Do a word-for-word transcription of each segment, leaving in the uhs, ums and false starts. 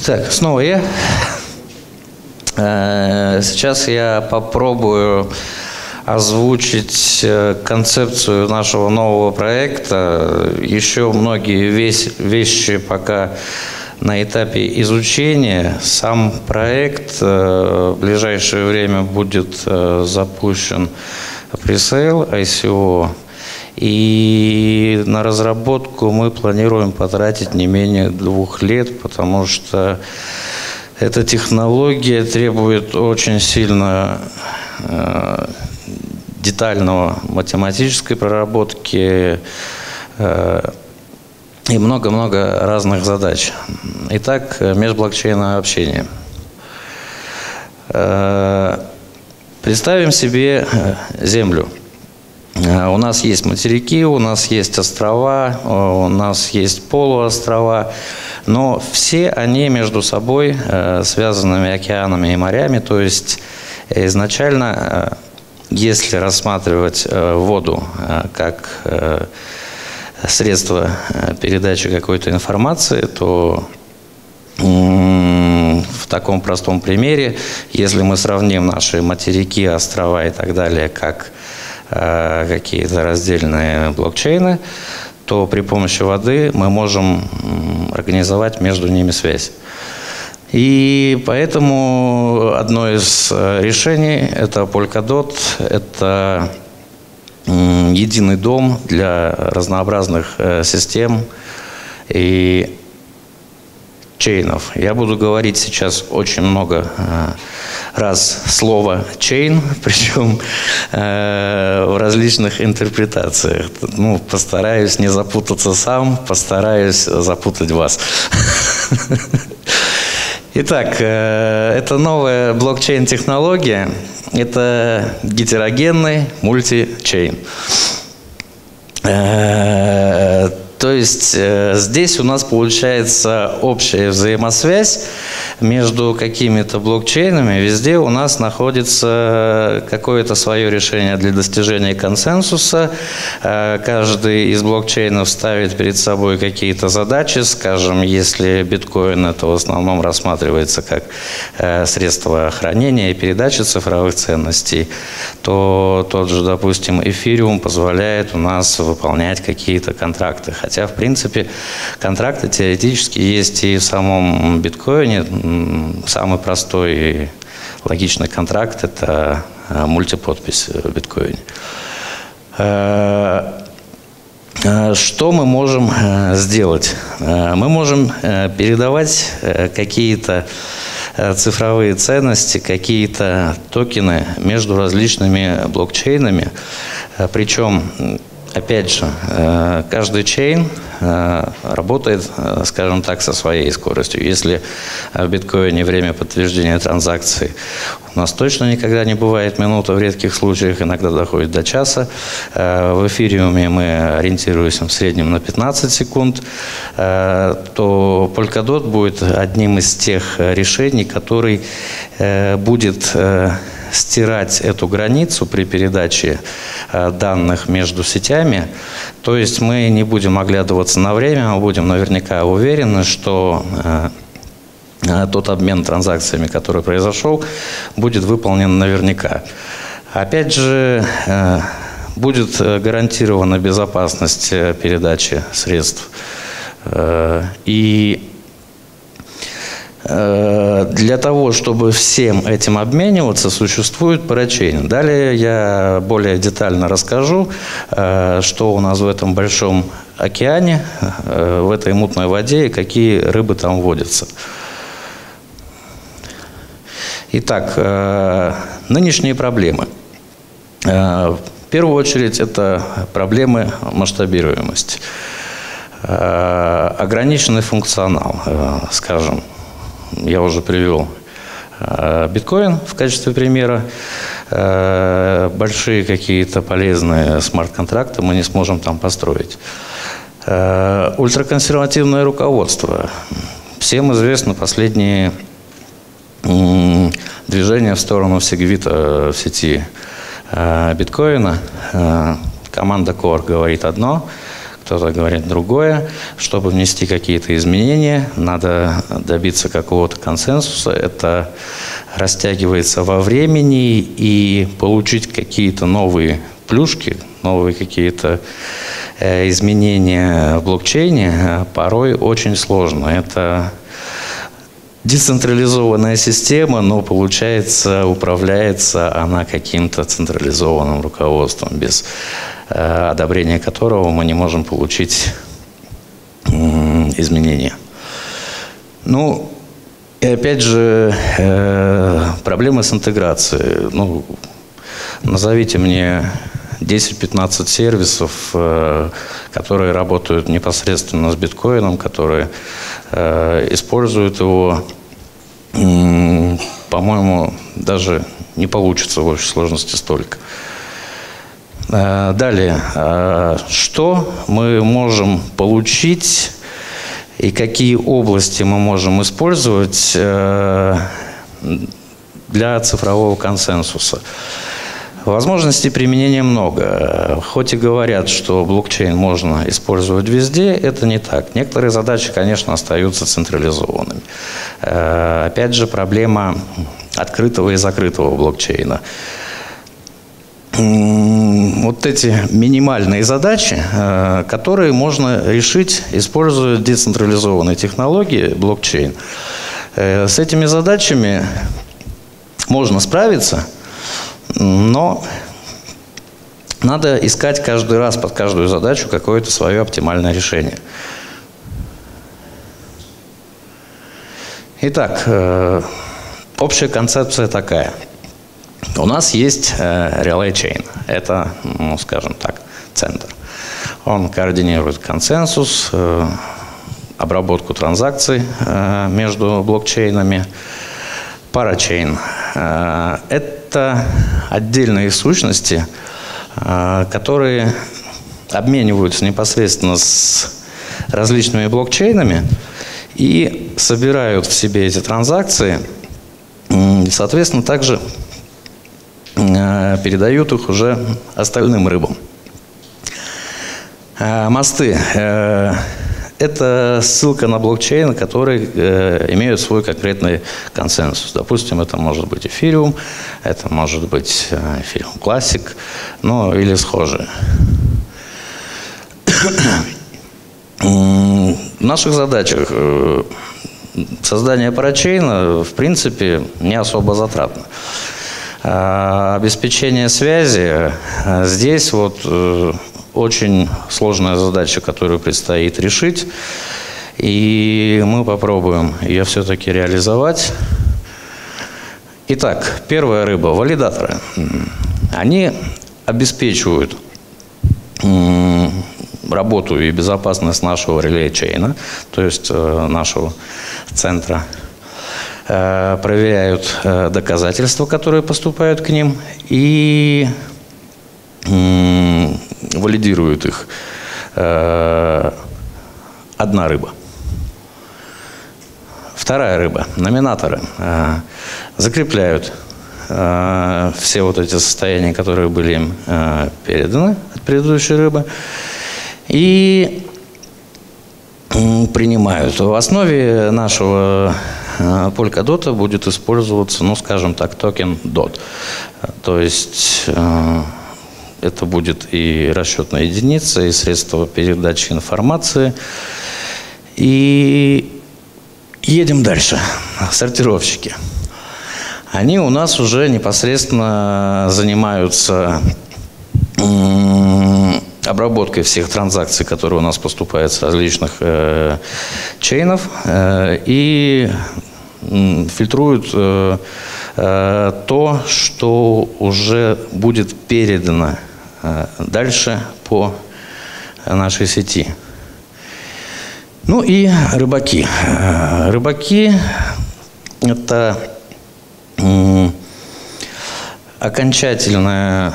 Так, снова я. Сейчас я попробую озвучить концепцию нашего нового проекта. Еще многие вещи пока на этапе изучения. Сам проект в ближайшее время будет запущен пресейл ай си о. И на разработку мы планируем потратить не менее двух лет, потому что эта технология требует очень сильно э, детального математической проработки э, и много-много разных задач. Итак, межблокчейновое общение. Э, представим себе Землю. У нас есть материки, у нас есть острова, у нас есть полуострова, но все они между собой связанными океанами и морями. То есть изначально, если рассматривать воду как средство передачи какой-то информации, то в таком простом примере, если мы сравним наши материки, острова и так далее, как какие-то раздельные блокчейны, то при помощи воды мы можем организовать между ними связь. И поэтому одно из решений – это Polkadot, это единый дом для разнообразных систем и чейнов. Я буду говорить сейчас очень много раз слово «чейн», причем э, в различных интерпретациях. Ну, постараюсь не запутаться сам, постараюсь запутать вас. Итак, э, это новая блокчейн-технология. Это гетерогенный мультичейн. Э, То есть э, здесь у нас получается общая взаимосвязь между какими-то блокчейнами. Везде у нас находится какое-то свое решение для достижения консенсуса. Э, каждый из блокчейнов ставит перед собой какие-то задачи. Скажем, если биткоин, это в основном рассматривается как э, средство хранения и передачи цифровых ценностей, то тот же, допустим, эфириум позволяет у нас выполнять какие-то контракты. Хотя, в принципе, контракты теоретически есть и в самом биткоине. Самый простой и логичный контракт – это мультиподпись в биткоине. Что мы можем сделать? Мы можем передавать какие-то цифровые ценности, какие-то токены между различными блокчейнами. Причем, опять же, каждый чейн работает, скажем так, со своей скоростью. Если в биткоине время подтверждения транзакций у нас точно никогда не бывает минута, в редких случаях иногда доходит до часа. В эфириуме мы ориентируемся в среднем на пятнадцать секунд. То Polkadot будет одним из тех решений, который будет стирать эту границу при передаче данных между сетями. То есть мы не будем оглядываться на время, мы будем наверняка уверены, что тот обмен транзакциями, который произошел, будет выполнен наверняка. Опять же, будет гарантирована безопасность передачи средств. И для того, чтобы всем этим обмениваться, существует парачейн. Далее я более детально расскажу, что у нас в этом большом океане, в этой мутной воде и какие рыбы там водятся. Итак, нынешние проблемы. В первую очередь это проблемы масштабируемости. Ограниченный функционал, скажем. Я уже привел биткоин в качестве примера. Большие какие-то полезные смарт-контракты мы не сможем там построить. Ультраконсервативное руководство. Всем известно последние движения в сторону сегвита в сети биткоина. Команда Core говорит одно, кто-то говорит другое. Чтобы внести какие-то изменения, надо добиться какого-то консенсуса. Это растягивается во времени, и получить какие-то новые плюшки, новые какие-то э, изменения в блокчейне э, порой очень сложно. Это децентрализованная система, но получается, управляется она каким-то централизованным руководством, без э, одобрения которого мы не можем получить э, изменения. Ну, и опять же, э, проблемы с интеграцией. Ну, назовите мне десять-пятнадцать сервисов, э, которые работают непосредственно с биткоином, которые э, используют его. М, по-моему, даже не получится в общей сложности столько. Э, далее, э, что мы можем получить и какие области мы можем использовать э, для цифрового консенсуса? Возможностей применения много. Хоть и говорят, что блокчейн можно использовать везде, это не так. Некоторые задачи, конечно, остаются централизованными. Опять же, проблема открытого и закрытого блокчейна. Вот эти минимальные задачи, которые можно решить, используя децентрализованные технологии, блокчейн. С этими задачами можно справиться, но надо искать каждый раз под каждую задачу какое-то свое оптимальное решение. Итак, э, общая концепция такая. У нас есть э, Relay Chain. Это, ну, скажем так, центр. Он координирует консенсус, э, обработку транзакций э, между блокчейнами. Парачейн э, – это отдельные сущности, э, которые обмениваются непосредственно с различными блокчейнами и собирают в себе эти транзакции, и, соответственно, также э, передают их уже остальным рыбам. Э, мосты э, – это ссылка на блокчейн, которые э, имеют свой конкретный консенсус. Допустим, это может быть Ethereum, это может быть э, Ethereum Classic, ну или схожие. В наших задачах э, создание парачейна, в принципе, не особо затратно. А обеспечение связи э, здесь вот э, очень сложная задача, которую предстоит решить, и мы попробуем ее все-таки реализовать. Итак, первая рыба – валидаторы. Они обеспечивают работу и безопасность нашего релей-чейна, то есть нашего центра, проверяют доказательства, которые поступают к ним, и валидирует их э, одна рыба. Вторая рыба, номинаторы, э, закрепляют э, все вот эти состояния, которые были им э, переданы от предыдущей рыбы, и э, принимают. В основе нашего э, Polkadot будет использоваться, ну, скажем так, токен дот. То есть э, это будет и расчетная единица, и средство передачи информации. И едем дальше. Сортировщики. Они у нас уже непосредственно занимаются обработкой всех транзакций, которые у нас поступают с различных э, чейнов, э, и фильтруют э, э, то, что уже будет передано дальше по нашей сети. Ну и рыбаки. Рыбаки – это окончательная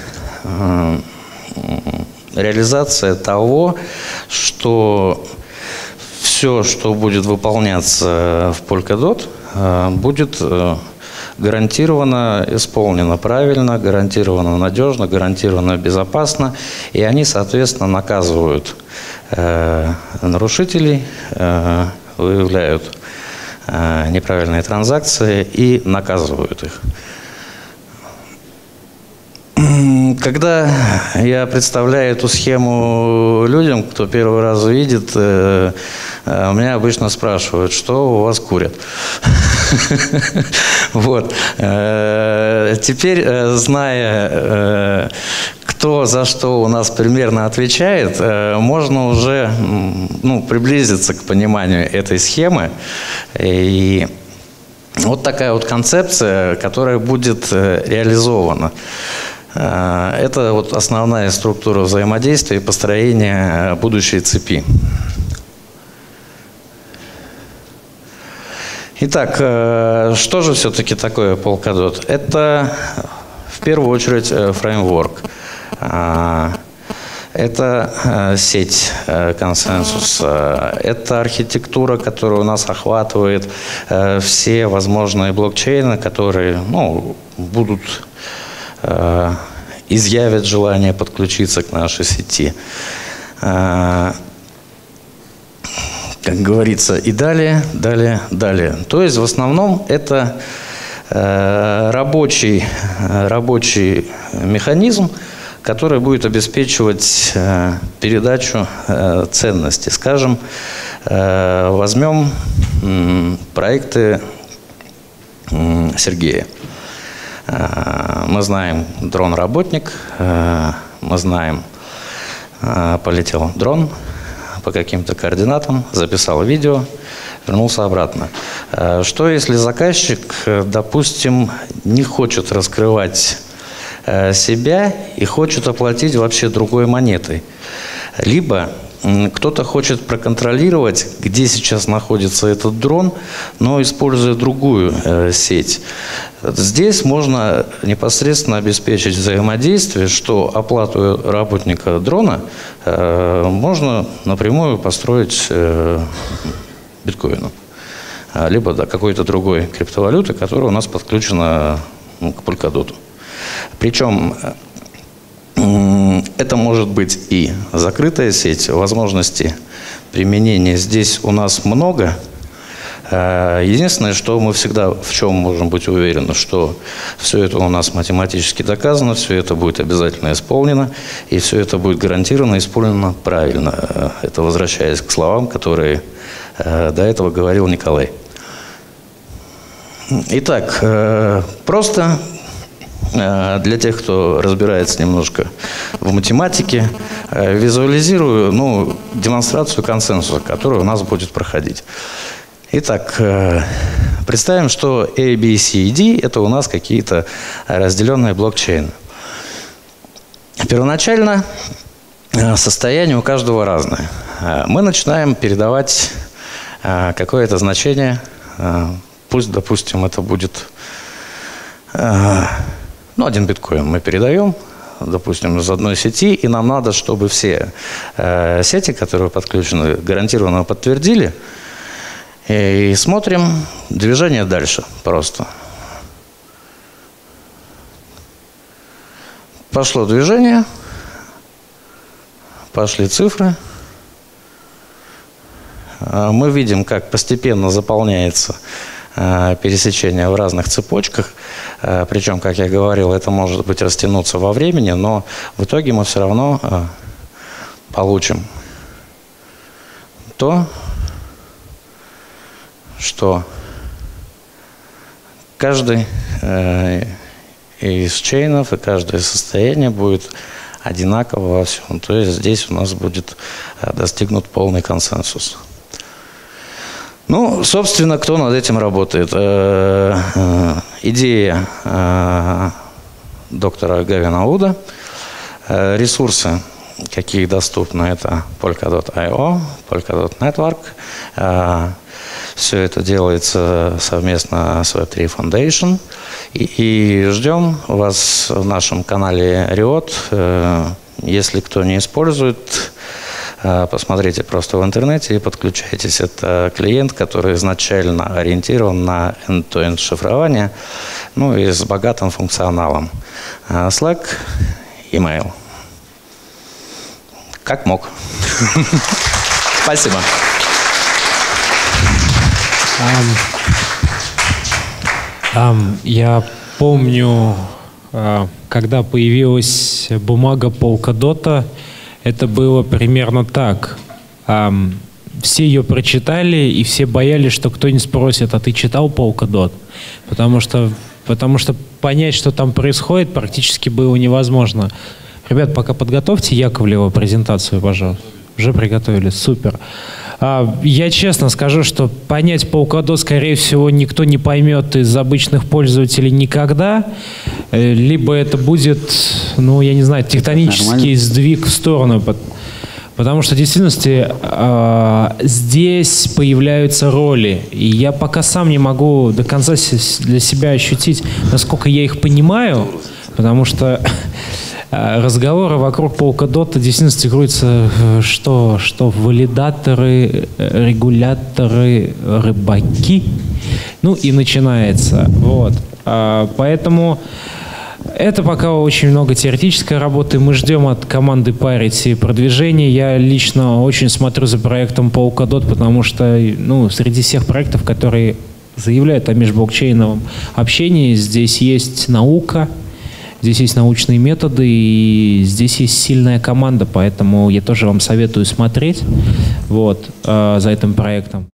реализация того, что все, что будет выполняться в Polkadot, будет гарантированно исполнено правильно, гарантированно надежно, гарантированно безопасно, и они, соответственно, наказывают э, нарушителей, э, выявляют э, неправильные транзакции и наказывают их. Когда я представляю эту схему людям, кто первый раз видит, э, э, меня обычно спрашивают, что у вас курят. Вот. Теперь, зная, кто за что у нас примерно отвечает, можно уже, ну, приблизиться к пониманию этой схемы. И вот такая вот концепция, которая будет реализована. Это вот основная структура взаимодействия и построения будущей цепи. Итак, что же все-таки такое Polkadot? Это в первую очередь фреймворк. Это сеть консенсуса, это архитектура, которая у нас охватывает все возможные блокчейны, которые, ну, будут изъявят желание подключиться к нашей сети. Как говорится, и далее, далее, далее. То есть в основном это рабочий, рабочий механизм, который будет обеспечивать передачу ценностей. Скажем, возьмем проекты Сергея. Мы знаем дрон-работник, мы знаем, полетел дрон по каким-то координатам, записал видео, вернулся обратно. Что если заказчик, допустим, не хочет раскрывать себя и хочет оплатить вообще другой монетой? Либо кто-то хочет проконтролировать, где сейчас находится этот дрон, но используя другую э, сеть. Здесь можно непосредственно обеспечить взаимодействие, что оплату работника дрона э, можно напрямую построить э, биткоином, либо да, какой-то другой криптовалюты, которая у нас подключена, ну, к Polkadot. Причем это может быть и закрытая сеть, возможностей применения здесь у нас много. Единственное, что мы всегда в чем можем быть уверены, что все это у нас математически доказано, все это будет обязательно исполнено, и все это будет гарантированно исполнено правильно. Это возвращаясь к словам, которые до этого говорил Николай. Итак, просто для тех, кто разбирается немножко в математике, визуализирую, ну, демонстрацию консенсуса, который у нас будет проходить. Итак, представим, что A, B, C и D – это у нас какие-то разделенные блокчейны. Первоначально состояние у каждого разное. Мы начинаем передавать какое-то значение, пусть, допустим, это будет, ну, один биткоин мы передаем, допустим, из одной сети, и нам надо, чтобы все э, сети, которые подключены, гарантированно подтвердили. И смотрим движение дальше просто. Пошло движение, пошли цифры. Мы видим, как постепенно заполняется пересечения в разных цепочках. Причем, как я говорил, это может быть растянуться во времени, но в итоге мы все равно получим то, что каждый из чейнов и каждое состояние будет одинаково во всем. То есть здесь у нас будет достигнут полный консенсус. Ну, собственно, кто над этим работает? Э, э, идея э, доктора Гавина Вуда. Э, ресурсы, какие доступны, это Polkadot точка ай о, Polkadot Network. Э, все это делается совместно с веб три Foundation. И, и ждем вас в нашем канале Riot. Э, если кто не использует Посмотрите просто в интернете и подключайтесь. Это клиент, который изначально ориентирован на end-to-end шифрование, ну и с богатым функционалом. Slack, email. Как мог. Спасибо. Um, um, я помню, uh, когда появилась бумага Polkadot, это было примерно так. Um, все ее прочитали, и все боялись, что кто-нибудь спросит, а ты читал Polkadot? Потому что, потому что понять, что там происходит, практически было невозможно. Ребят, пока подготовьте Яковлева презентацию, пожалуйста. Уже приготовили, супер. А, я честно скажу, что понять Polkadot, скорее всего, никто не поймет из обычных пользователей никогда. Либо это будет, ну, я не знаю, тектонический сдвиг в сторону. Потому что в действительности э, здесь появляются роли. И я пока сам не могу до конца для себя ощутить, насколько я их понимаю. Потому что разговоры вокруг Polkadot действительно крутятся, что, что валидаторы, регуляторы, рыбаки. Ну и начинается. Вот. А, поэтому это пока очень много теоретической работы. Мы ждем от команды Parity продвижения. Я лично очень смотрю за проектом Polkadot, потому что ну, среди всех проектов, которые заявляют о межблокчейновом общении, здесь есть наука, здесь есть научные методы, и здесь есть сильная команда, поэтому я тоже вам советую смотреть вот, э, за этим проектом.